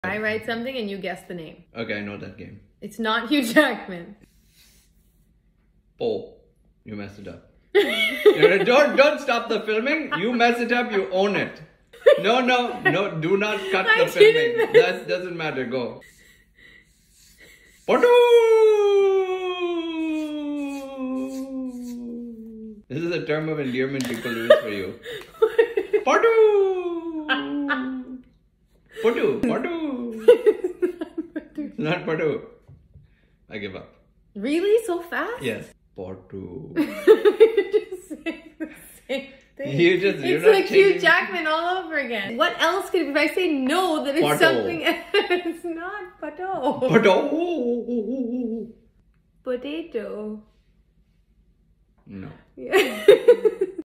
I write something and you guess the name. Okay, I know that game. It's not Hugh Jackman. Oh, you messed it up. Don't stop the filming. You mess it up, you own it. No, do not cut the filming. That doesn't matter. Go. Potu! This is a term of endearment people use for you. Potu! Potu! Not Potu. I give up. Really? So fast? Yes. Potu. You're just saying the same thing. It's like Hugh Jackman all over again. What else could, if I say no, then it's Pato. something else. It's not pato. Potu. Potato. No. Yeah.